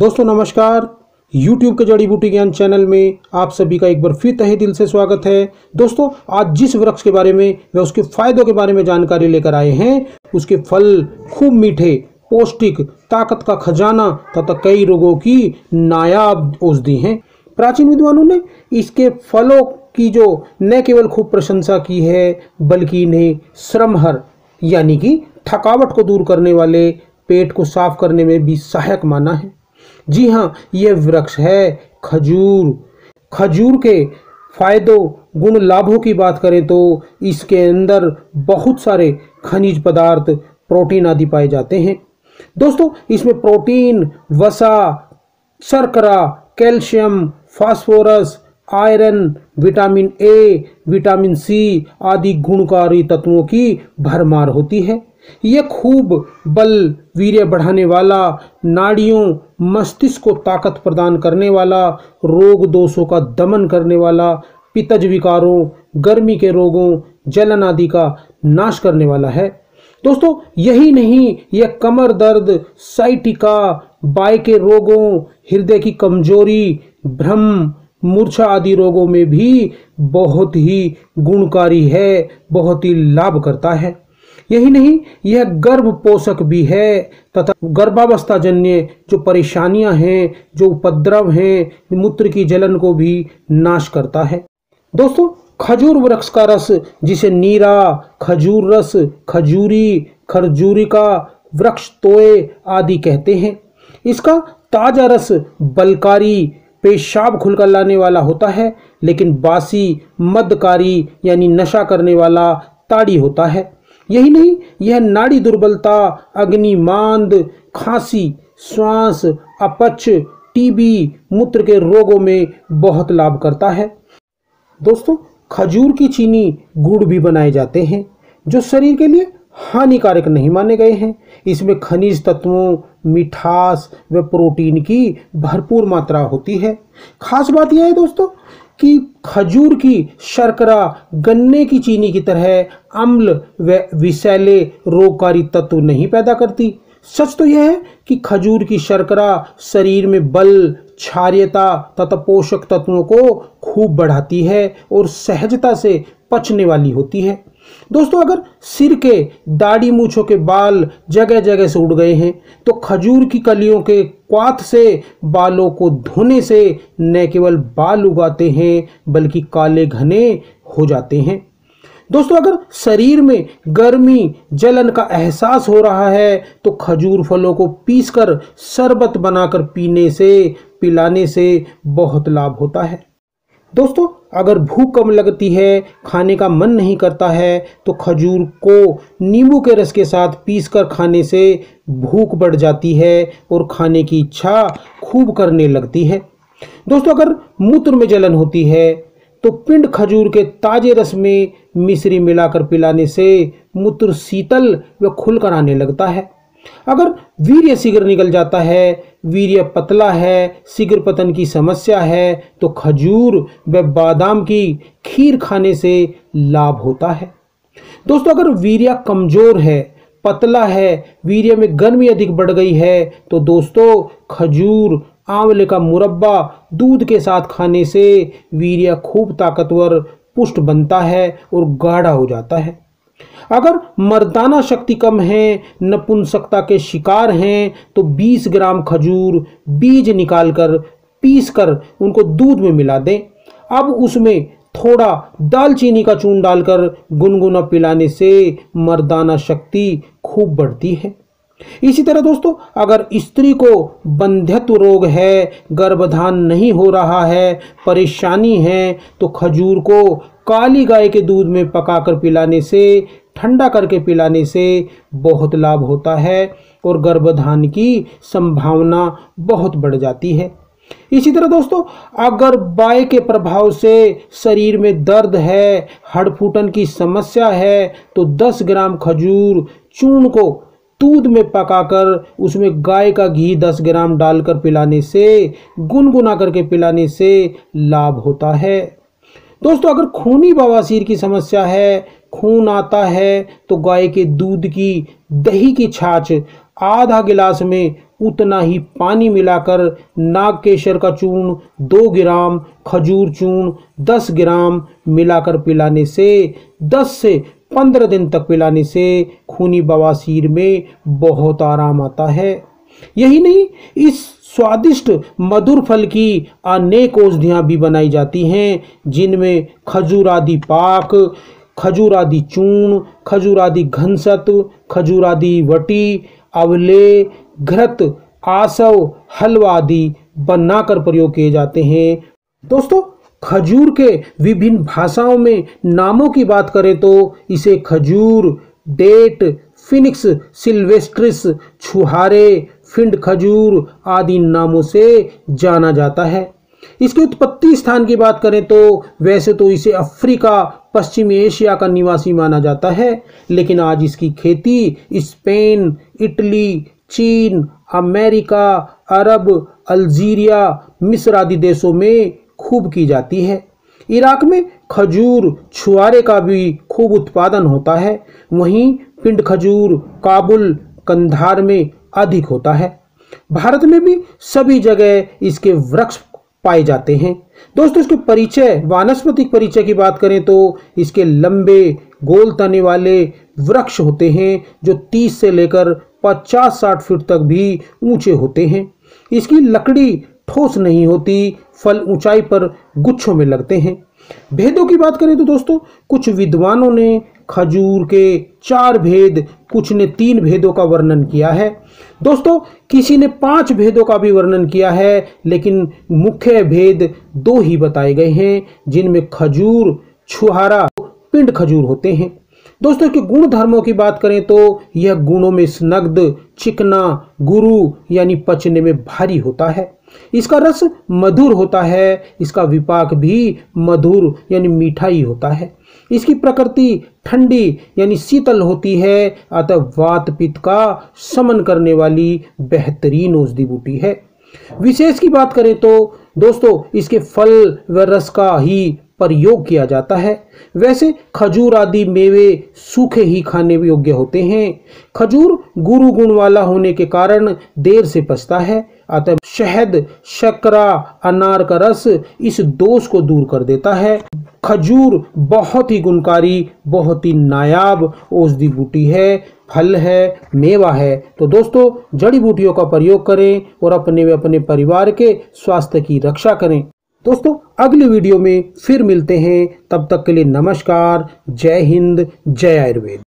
दोस्तों नमस्कार। YouTube के जड़ी बूटी ज्ञान चैनल में आप सभी का एक बार फिर तहे दिल से स्वागत है। दोस्तों आज जिस वृक्ष के बारे में व उसके फायदों के बारे में जानकारी लेकर आए हैं, उसके फल खूब मीठे, पौष्टिक, ताकत का खजाना तथा कई रोगों की नायाब औषधि हैं। प्राचीन विद्वानों ने इसके फलों की जो न केवल खूब प्रशंसा की है, बल्कि इन्हें श्रमहर यानी कि थकावट को दूर करने वाले, पेट को साफ करने में भी सहायक माना है। जी हाँ, यह वृक्ष है खजूर। खजूर के फायदों, गुण, लाभों की बात करें तो इसके अंदर बहुत सारे खनिज पदार्थ, प्रोटीन आदि पाए जाते हैं। दोस्तों इसमें प्रोटीन, वसा, शर्करा, calcium, phosphorus, iron, vitamin A, vitamin C आदि गुणकारी तत्वों की भरमार होती है। यह खूब बल, वीर्य बढ़ाने वाला, नाड़ियों, मस्तिष्क को ताकत प्रदान करने वाला, रोग दोषों का दमन करने वाला, पित्तज विकारों, गर्मी के रोगों, जलन आदि का नाश करने वाला है। दोस्तों यही नहीं, यह कमर दर्द, साइटिका, बाय के रोगों, हृदय की कमजोरी, भ्रम, मूर्छा आदि रोगों में भी बहुत ही गुणकारी है, बहुत ही लाभ करता है। यही नहीं, यह गर्भ पोषक भी है तथा गर्भावस्था जन्य जो परेशानियां हैं, जो उपद्रव हैं, मूत्र की जलन को भी नाश करता है। दोस्तों खजूर वृक्ष का रस, जिसे नीरा, खजूर रस, खजूरी, खरजूरिका, वृक्ष तोय आदि कहते हैं, इसका ताजा रस बलकारी, पेशाब खुलकर लाने वाला होता है, लेकिन बासी, मदकारी यानी नशा करने वाला ताड़ी होता है। यही नहीं, यह नाड़ी दुर्बलता, अग्निमांद, खांसी, श्वास, अपच, टीबी, मूत्र के रोगों में बहुत लाभ करता है। दोस्तों खजूर की चीनी, गुड़ भी बनाए जाते हैं, जो शरीर के लिए हानिकारक नहीं माने गए हैं। इसमें खनिज तत्वों, मिठास व प्रोटीन की भरपूर मात्रा होती है। खास बात यह है दोस्तों कि खजूर की शर्करा गन्ने की चीनी की तरह अम्ल व विषैले रोगकारी तत्व नहीं पैदा करती। सच तो यह है कि खजूर की शर्करा शरीर में बल, क्षारीयता तथा पोषक तत्वों को खूब बढ़ाती है और सहजता से पचने वाली होती है। दोस्तों अगर सिर के, दाढ़ी, मूंछों के बाल जगह जगह से उड़ गए हैं तो खजूर की कलियों के क्वाथ से बालों को धोने से न केवल बाल उगाते हैं बल्कि काले घने हो जाते हैं। दोस्तों अगर शरीर में गर्मी, जलन का एहसास हो रहा है तो खजूर फलों को पीसकर शरबत बनाकर पिलाने से बहुत लाभ होता है। दोस्तों अगर भूख कम लगती है, खाने का मन नहीं करता है तो खजूर को नींबू के रस के साथ पीसकर खाने से भूख बढ़ जाती है और खाने की इच्छा खूब करने लगती है। दोस्तों अगर मूत्र में जलन होती है तो पिंड खजूर के ताजे रस में मिश्री मिलाकर पिलाने से मूत्र शीतल व खुलकर आने लगता है। अगर वीर्य शीघ्र निकल जाता है, वीर्य पतला है, शीघ्र पतन की समस्या है तो खजूर व बादाम की खीर खाने से लाभ होता है। दोस्तों अगर वीर्य कमजोर है, पतला है, वीर्य में गर्मी अधिक बढ़ गई है तो दोस्तों खजूर, आंवले का मुरब्बा दूध के साथ खाने से वीर्य खूब ताकतवर, पुष्ट बनता है और गाढ़ा हो जाता है। अगर मर्दाना शक्ति कम है, नपुंसकता के शिकार हैं तो 20 ग्राम खजूर बीज निकालकर पीसकर उनको दूध में मिला दें। अब उसमें थोड़ा दालचीनी का चूर्ण डालकर गुनगुना पिलाने से मर्दाना शक्ति खूब बढ़ती है। इसी तरह दोस्तों अगर स्त्री को बंध्यत्व रोग है, गर्भधान नहीं हो रहा है, परेशानी है तो खजूर को काली गाय के दूध में पकाकर पिलाने से, ठंडा करके पिलाने से बहुत लाभ होता है और गर्भधान की संभावना बहुत बढ़ जाती है। इसी तरह दोस्तों अगर बाय के प्रभाव से शरीर में दर्द है, हड़फूटन की समस्या है तो 10 ग्राम खजूर चूर्ण को दूध में पकाकर उसमें गाय का घी 10 ग्राम डालकर पिलाने से, गुनगुना करके पिलाने से लाभ होता है। दोस्तों अगर खूनी बवासीर की समस्या है, खून आता है तो गाय के दूध की, दही की छाछ आधा गिलास में उतना ही पानी मिलाकर नागकेशर का चूर्ण 2 ग्राम, खजूर चूर्ण 10 ग्राम मिलाकर पिलाने से 10 से 15 दिन तक पिलाने से खूनी बवासीर में बहुत आराम आता है। यही नहीं, इस स्वादिष्ट मधुर फल की अनेक औषधियाँ भी बनाई जाती हैं, जिनमें खजूर आदि पाक, खजूर आदि चूर्ण, खजूर आदि घनसत्व, खजूर आदि वटी, अवले, घृत, आसव, हलवा आदि बनाकर प्रयोग किए जाते हैं। दोस्तों, खजूर के विभिन्न भाषाओं में नामों की बात करें तो इसे खजूर, डेट, फिनिक्स सिल्वेस्ट्रिस, छुहारे, फिंड खजूर आदि नामों से जाना जाता है। इसके उत्पत्ति स्थान की बात करें तो वैसे तो इसे अफ्रीका, पश्चिमी एशिया का निवासी माना जाता है, लेकिन आज इसकी खेती स्पेन, इटली, चीन, अमेरिका, अरब, अल्जीरिया, मिस्र आदि देशों में खूब की जाती है। इराक में खजूर छुआरे का भी खूब उत्पादन होता है। वहीं पिंड खजूर काबुल, कंधार में अधिक होता है। भारत में भी सभी जगह इसके वृक्ष पाए जाते हैं। दोस्तों, इसके परिचय, वानस्पतिक परिचय की बात करें तो इसके लंबे गोल तने वाले वृक्ष होते हैं जो 30 से लेकर 50-60 फीट तक भी ऊंचे होते हैं। इसकी लकड़ी ठोस नहीं होती, फल ऊंचाई पर गुच्छों में लगते हैं। भेदों की बात करें तो दोस्तों, कुछ विद्वानों ने खजूर के 4 भेद, कुछ ने 3 भेदों का वर्णन किया है। दोस्तों, किसी ने 5 भेदों का भी वर्णन किया है, लेकिन मुख्य भेद 2 ही बताए गए हैं, जिनमें खजूर, छुहारा, पिंड खजूर होते हैं। दोस्तों, के गुण धर्मों की बात करें तो यह गुणों में स्नग्ध, चिकना, गुरु यानी पचने में भारी होता है। इसका रस मधुर होता है, इसका विपाक भी मधुर यानी मीठा ही होता है। इसकी प्रकृति ठंडी यानी शीतल होती है, अतः वात पित्त का शमन करने वाली बेहतरीन औषधि बूटी है। विशेष की बात करें तो दोस्तों, इसके फल व रस का ही प्रयोग किया जाता है। वैसे खजूर आदि मेवे सूखे ही खाने योग्य होते हैं। खजूर गुरु गुण वाला होने के कारण देर से पचता है, अतः शहद, शर्करा, अनार का रस इस दोष को दूर कर देता है। खजूर बहुत ही गुणकारी, बहुत ही नायाब औषधि बूटी है, फल है, मेवा है। तो दोस्तों, जड़ी बूटियों का प्रयोग करें और अपने व अपने परिवार के स्वास्थ्य की रक्षा करें। दोस्तों, अगली वीडियो में फिर मिलते हैं, तब तक के लिए नमस्कार, जय हिंद, जय आयुर्वेद।